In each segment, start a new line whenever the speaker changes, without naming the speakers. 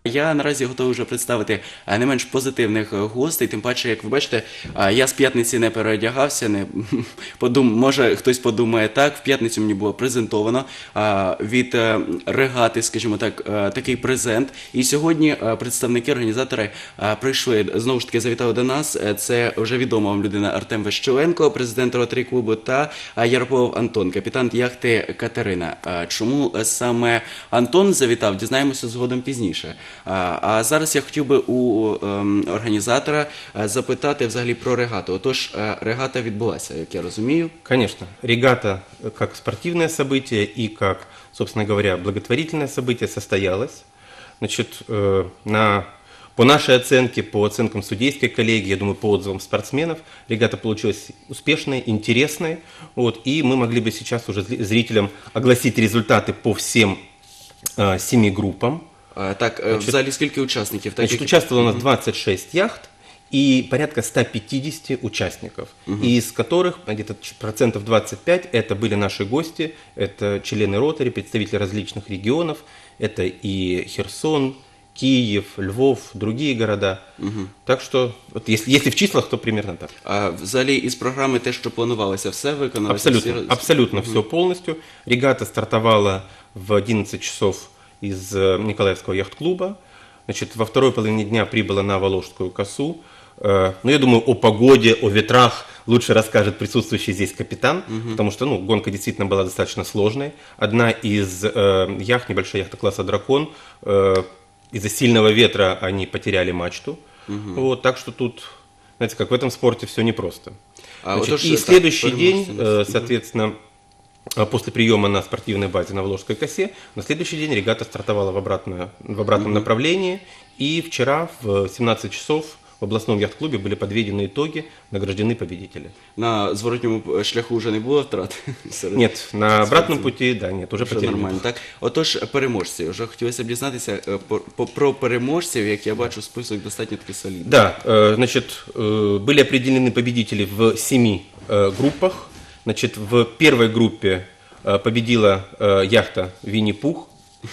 Я наразі готовий вже представити не менш позитивних гостей, тим паче, як ви бачите, я з п'ятниці не переодягався, може хтось подумає так, в п'ятницю мені було презентовано від регати, скажімо так, такий презент. І сьогодні представники, організатори прийшли, знову ж таки завітали до нас, це вже відома вам людина Артем Вещеленко, президент Ротарі клубу, та Ярополов Антон, капітан яхти Катерина. Чому саме Антон завітав, дізнаємося згодом пізніше. А зараз я хотів би у організатора запитати взагалі про регату. Отож, регата відбулася, як я розумію.
Конечно. Регата как спортивное событие и как, собственно говоря, благотворительное событие состоялась. Значит, по нашей оценке, по оценкам судейской коллегии, я думаю, по отзывам спортсменов, регата получилась успешной, интересной. Вот, и мы могли бы сейчас уже зрителям огласить результаты по всем 7 группам.
Так, в залі скільки учасників?
Значит, участвовало у нас 26 яхт и порядка 150 участников, из которых где-то процентов 25 это были наши гости, это члены Ротари, представители различных регионов, это и Херсон, Киев, Львов, другие города. Так что, вот если в числах, то примерно так.
А взагалі із програми те, що планувалося, все виконалося?
Абсолютно все полностью. Регата стартовала в 11 часов из Николаевского яхт-клуба. Значит, во второй половине дня прибыла на Воложскую косу. Ну, я думаю, о погоде, о ветрах лучше расскажет присутствующий здесь капитан, потому что, гонка действительно была достаточно сложной. Одна из яхт, небольшая яхта класса «Дракон», из-за сильного ветра они потеряли мачту. Вот, так что тут, знаете, как в этом спорте все непросто. Значит, и следующий день, соответственно, после приема на спортивной базе на Воложской косе, на следующий день регата стартовала в обратном направлении. И вчера в 17 часов в областном яхт-клубе были подведены итоги, награждены победители.
На зворотньому шляху вже не було втрат?
Нет, на обратном пути, да, нет, уже потеряли.
Нормально, так? Отож, переможці. Вже хотілося б дізнатися про переможців, як я бачу, список достатньо таки солідний.
Да, значит, были определены победители в 7 группах. Значит, в первой группе победила яхта «Винни-Пух»,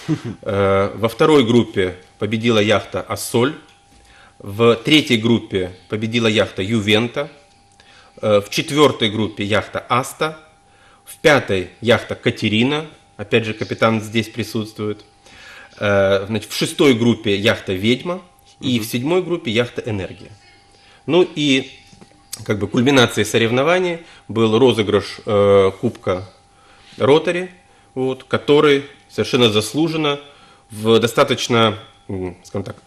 во второй группе победила яхта «Ассоль», в третьей группе победила яхта «Ювента», в четвертой группе яхта «Аста», в пятой яхта «Катерина», опять же капитан здесь присутствует, значит, в шестой группе яхта «Ведьма» и в седьмой группе яхта «Энергия». Ну и как бы кульминацией соревнований был розыгрыш кубка Ротари, вот, который совершенно заслуженно в достаточно, скажем так,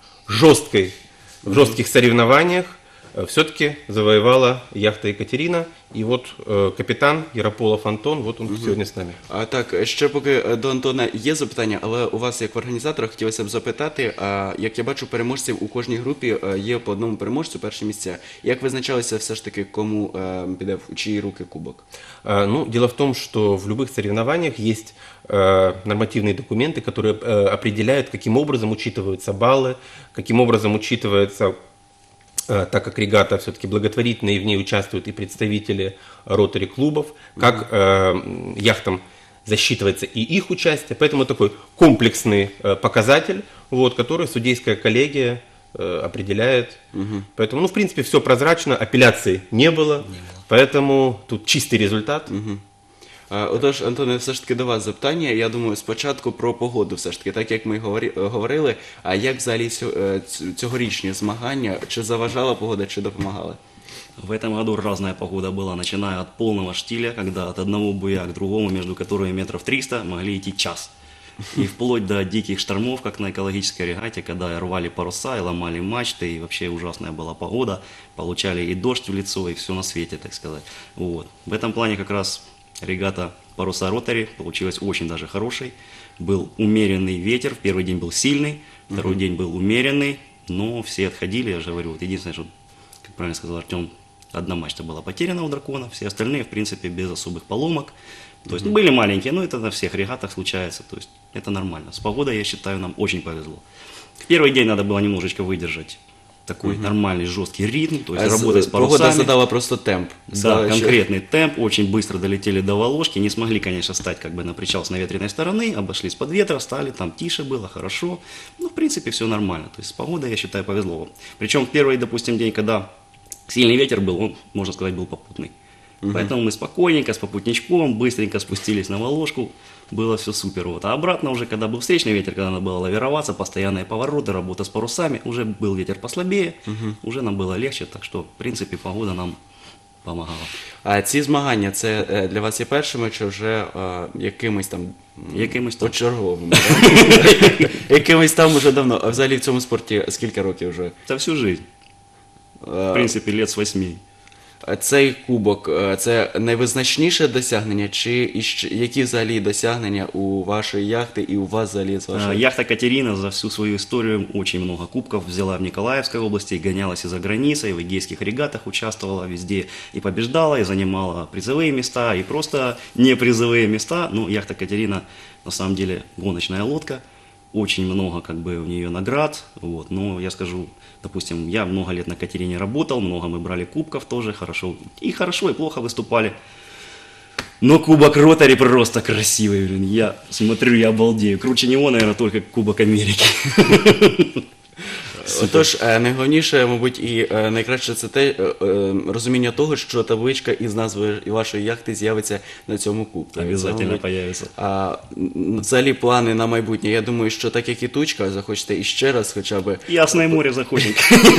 жестких соревнованиях все-таки завоевала яхта Екатерина. І от капітан Ярополов Антон, от він сьогодні з нами.
Так, ще поки до Антона є запитання, але у вас, як в організатора, хотілося б запитати, як я бачу, переможців у кожній групі є по одному переможцю, перші місця. Як визначалося все ж таки, кому піде в чиї руки кубок?
Ну, дело в том, что в любых соревнованиях есть нормативные документы, которые определяют, каким образом учитываются баллы, каким образом учитывается, так как регата все-таки благотворительная, и в ней участвуют и представители ротари-клубов, как яхтам засчитывается и их участие. Поэтому такой комплексный показатель, вот, который судейская коллегия определяет. Поэтому, в принципе, все прозрачно, апелляций не было, поэтому тут чистый результат.
Отож, Антоне, все ж таки до вас запитання. Я думаю, спочатку про погоду все ж таки, так як ми говорили, а як взагалі цьогорічні змагання, чи заважала погода, чи допомагала?
В этом году разная погода была, начиная от полного штиля, когда от одного буя к другому, между которыми метров 300, могли идти час. И вплоть до диких штормов, как на экологической регате, когда рвали паруса и ломали мачты, и вообще ужасная была погода, получали и дождь в лицо, и все на свете, так сказать. Вот. В этом плане как раз регата паруса Ротари получилась очень даже хорошей. Был умеренный ветер, в первый день был сильный, второй день был умеренный, но все отходили, я же говорю. Вот единственное, что, как правильно сказал Артем, одна мачта была потеряна у «Дракона», все остальные, в принципе, без особых поломок. То есть были маленькие, но это на всех регатах случается, то есть это нормально. С погодой, я считаю, нам очень повезло. В первый день надо было немножечко выдержать такой нормальный жесткий ритм, то есть
А
работать с
Погода
парусами.
задала просто темп.
Да,
Сказала, що-
конкретный темп, очень быстро долетели до Воложки, не смогли, конечно, стать как бы на причал с наветренной стороны, обошлись под ветра, стали, там тише было, хорошо, ну, в принципе, все нормально, то есть с погодой, я считаю, повезло вам. Причем в первый, допустим, день, когда сильный ветер был, он, можно сказать, был попутный. Поэтому мы спокойненько, с попутничком, быстренько спустились на Воложку, было все супер. Вот. А обратно уже, когда был встречный ветер, когда надо было лавироваться, постоянные повороты, работа с парусами, уже был ветер послабее, уже нам было легче, так что, в принципе, погода нам помогала.
А ці змагання, це для вас є першими чи вже якимись там
Якимось там.
почерговими? да? Якимись там уже давно. А взагалі в цьому спорті скільки років вже?
Это всю жизнь, в принципе, лет с 8.
Цей кубок це найвизначніше досягнення, чи які взагалі досягнення у вашої яхти і у вас взагалі з вашої?
Яхта Катерина за всю свою историю очень много кубков взяла в Николаевской области, гонялась и за границей, в эгейских регатах участвовала везде и побеждала, и занимала призовые места, и просто не призовые места. Ну, яхта Катерина на самом деле гоночная лодка, очень много как бы у нее наград, вот, но я скажу, допустим, я много лет на Катерине работал, много мы брали кубков тоже, хорошо, и плохо выступали. Но кубок Ротари просто красивый, блин. Я смотрю, я обалдею. Круче него, наверное, только Кубок Америки.
Отож, найголовніше, мабуть, і найкраще це те розуміння того, що табличка із назвою вашої яхти з'явиться на цьому кубку.
Обязательно
Це, мабуть,
появится.
взагалі плани на майбутнє. Я думаю, що так як і Тучка, захочете іще раз хоча б.
Ясное море захочем.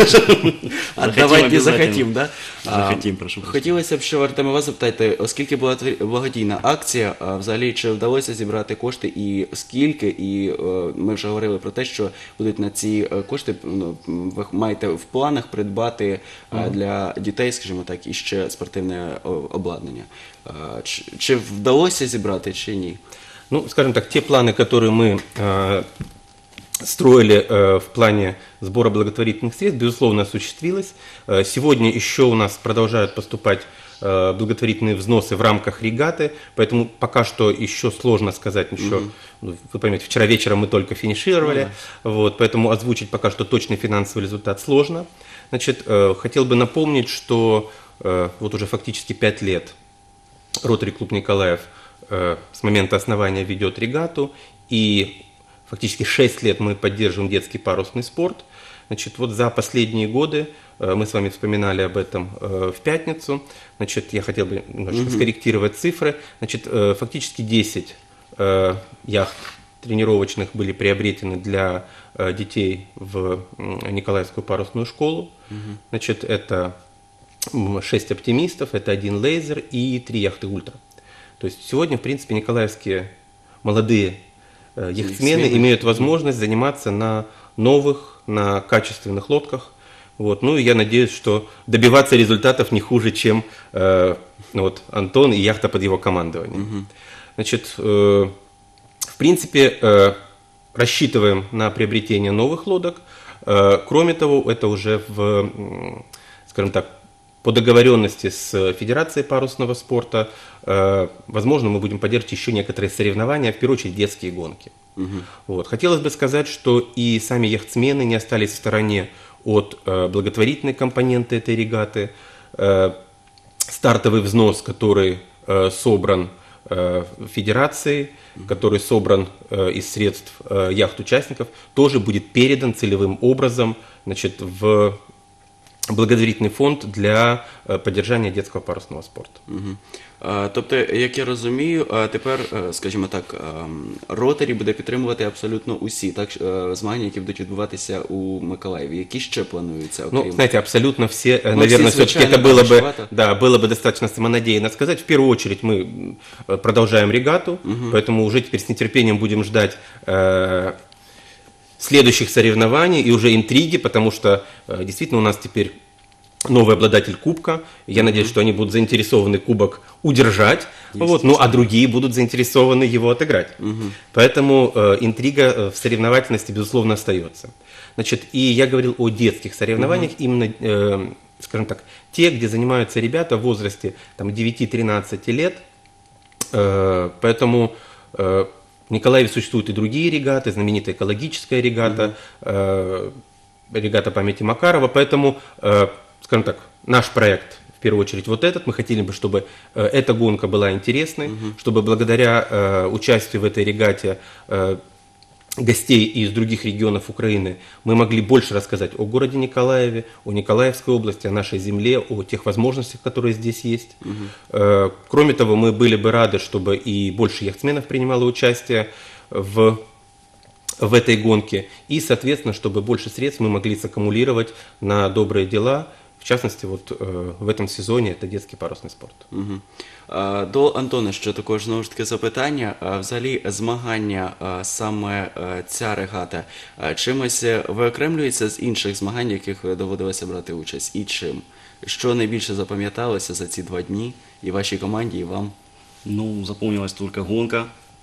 А давайте захотім, да?
Захотім, прошу.
Хотілося б ще, Артеме, вас запитати, оскільки була благодійна акція, взагалі, чи вдалося зібрати кошти і скільки? І ми вже говорили про те, що будуть на ці кошти, ви маєте в планах придбати для дітей, скажімо так, іще спортивне обладнання. Чи вдалося зібрати, чи ні?
Ну, скажем так, те планы, которые мы строили в плане сбора благотворительных средств, безусловно, осуществилось. Сегодня еще у нас продолжают поступать благотворительные взносы в рамках регаты, поэтому пока что еще сложно сказать, еще, ну, вы поймете, вчера вечером мы только финишировали, вот, поэтому озвучить пока что точный финансовый результат сложно. Значит, хотел бы напомнить, что вот уже фактически 5 лет Ротари Клуб Николаев с момента основания ведет регату, и фактически 6 лет мы поддерживаем детский парусный спорт. Значит, вот за последние годы, мы с вами вспоминали об этом в пятницу, значит, я хотел бы немножечко скорректировать цифры. Значит, фактически 10 яхт тренировочных были приобретены для детей в Николаевскую парусную школу. Значит, это 6 оптимистов, это 1 лейзер и 3 яхты ультра. То есть сегодня, в принципе, николаевские молодые яхтсмены имеют возможность заниматься на новых, на качественных лодках. Вот. Ну и я надеюсь, что добиваться результатов не хуже, чем вот, Антон и яхта под его командованием. Значит, в принципе, рассчитываем на приобретение новых лодок. Кроме того, это уже в, скажем так, по договоренности с Федерацией парусного спорта, возможно, мы будем поддерживать еще некоторые соревнования, в первую очередь детские гонки. Вот. Хотелось бы сказать, что и сами яхтсмены не остались в стороне от благотворительной компоненты этой регаты. Стартовый взнос, который собран Федерацией, который собран из средств яхт-участников, тоже будет передан целевым образом, значит, в благотворительний фонд для підтримання дитячого парусного спорту.
Тобто, як я розумію, тепер, скажімо так, Ротарі буде підтримувати абсолютно усі змагання, які будуть відбуватися у Миколаєві. Які ще плануються? Окрім...
Ну, знаете, абсолютно все,
Ну,
наверное,
все
все-таки это было бы достаточно самонадеянно сказать. В первую очередь мы продолжаем регату, поэтому уже теперь с нетерпением будем ждать следующих соревнований и уже интриги, потому что действительно у нас теперь новый обладатель кубка. Я надеюсь, что они будут заинтересованы кубок удержать, вот, ну а другие будут заинтересованы его отыграть. Поэтому интрига в соревновательности, безусловно, остается. Значит, и я говорил о детских соревнованиях, именно, скажем так, те, где занимаются ребята в возрасте там, 9-13 лет. Поэтому в Николаеве существуют и другие регаты, знаменитая экологическая регата. регата памяти Макарова, поэтому, скажем так, наш проект, в первую очередь вот этот, мы хотели бы, чтобы эта гонка была интересной, чтобы благодаря участию в этой регате гостей из других регионов Украины мы могли больше рассказать о городе Николаеве, о Николаевской области, о нашей земле, о тех возможностях, которые здесь есть. Кроме того, мы были бы рады, чтобы и больше яхтсменов принимало участие в этой гонке, и, соответственно, чтобы больше средств мы могли саккумулировать на добрые дела. В частности, вот в этом сезоне это детский парусный спорт.
Мгм. До Антона ще також знову ж таки запитання. Взагалі змагання, саме ця регата, чимось виокремлюється з інших змагань, в яких доводилося брати участь? І чим? Що найбільше запам'яталося за ці 2 дні і вашій команді, і вам?
Ну, запомнилась только гонка.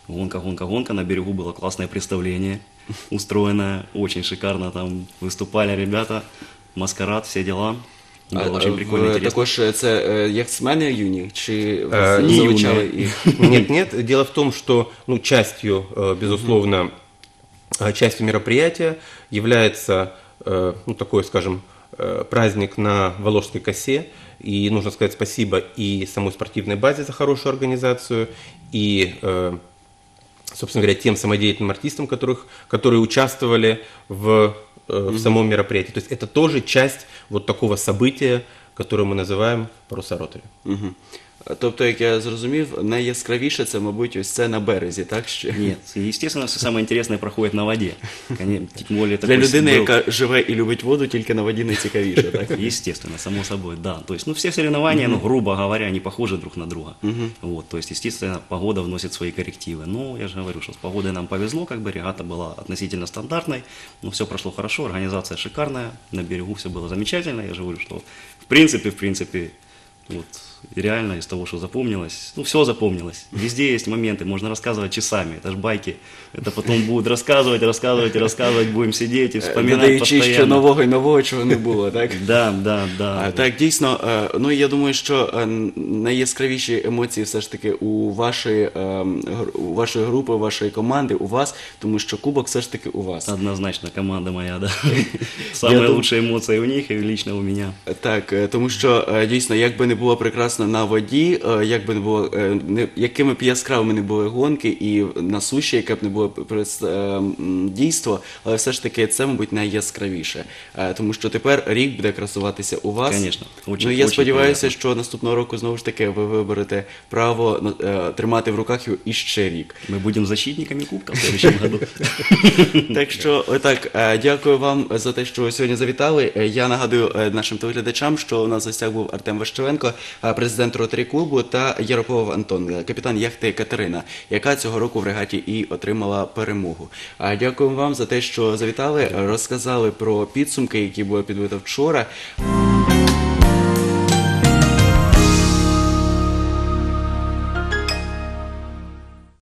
Гонка. На берегу было классное представление, устроенное очень шикарно. Там выступали ребята, маскарад, все дела. Было очень прикольно, интересно.
Також це яхтсмени юні? Чи
Не
залучали
юні.
їх?
Нет. Дело в том, что частью, безусловно, частью мероприятия является такой, скажем, праздник на Воложской косе. И нужно сказать спасибо и самой спортивной базе за хорошую организацию, и, собственно говоря, тем самодеятельным артистам, которые участвовали в самом мероприятии. То есть это тоже часть вот такого события, которое мы называем «Паруса Ротари».
Мгм. Тобто, як я зрозумів, найяскравіше це, мабуть, ось це на березі, так?
Нет, естественно, все самое интересное проходит на воде. Тем более
Для
такой
людини,
был-
яка живе і любить воду, тільки на воді найцікавіше, так?
Естественно, само собой, да. То есть, все соревнования, грубо говоря, не похожи друг на друга. Вот, то есть, естественно, погода вносит свои коррективы. Но я же говорю, что с погодой нам повезло, регата была относительно стандартной, но все прошло хорошо, организация шикарная, на берегу все было замечательно. Я же говорю, что в принципе, вот, и реально из того, что запомнилось, все запомнилось. Везде есть моменты, можно рассказывать часами, это ж байки. Это потом будут рассказывать, будем сидеть и вспоминать
Додаючи ще
постоянно.
нового і нового, чого не було, так?
Да.
Так, дійсно, я думаю, що найяскравіші емоції все ж таки у вашої групи, у вашої команди, у вас, тому що кубок все ж таки у вас.
Однозначно, команда моя, да. Самые лучшие эмоции у них и лично у меня.
Так, тому що дійсно, як би не було прекрасно на воді, як би не було, якими б яскравими не були гонки, і на суші, яке б не було дійство, але все ж таки це, мабуть, найяскравіше. Тому що тепер рік буде красуватися у вас.
Конечно, очень-
Я
очень
сподіваюся,
приємно.
що наступного року знову ж таки ви виберете право тримати в руках його іще рік.
Мы будем защитниками кубка в следующем году.
Так що, отак, дякую вам за те, що ви сьогодні завітали. Я нагадую нашим телеглядачам, що у нас в гостях був Артем Ващевенко, президент Ротарі клубу, та Ярополов Антон, капітан яхти Катерина, яка цього року в регаті і отримала перемогу. Дякую вам за те, що завітали, розказали про підсумки, які були підбито вчора.